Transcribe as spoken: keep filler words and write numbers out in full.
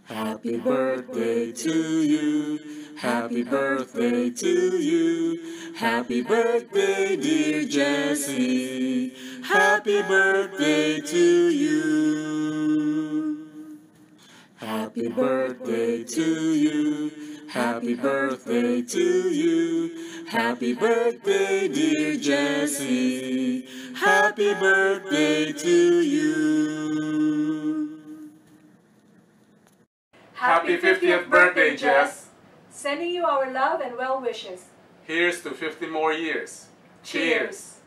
Happy birthday to you. Happy birthday to you. Happy birthday, dear Jessie. Happy birthday to you. Happy birthday to you. Happy birthday to you. Happy birthday, dear Jessie. Happy birthday to you. Happy fiftieth birthday, Jess! Sending you our love and well wishes. Here's to fifty more years. Cheers!